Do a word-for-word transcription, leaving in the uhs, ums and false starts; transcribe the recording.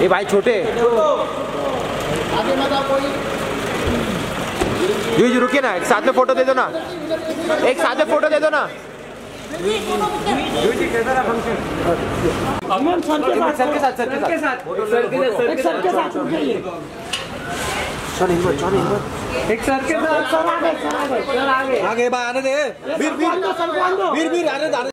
ये भाई छोटे आगे मत आओ कोई। जी रुकिए ना, एक साथ में फोटो दे दो ना, एक साथ में फोटो दे दो ना। सर के साथ सर के साथ सर के साथ सर के साथ चल इन चल इन एक सर के साथ सर आगे सर आगे सर आगे आगे बा आने दे वीर वीर वीर वीर आने दे।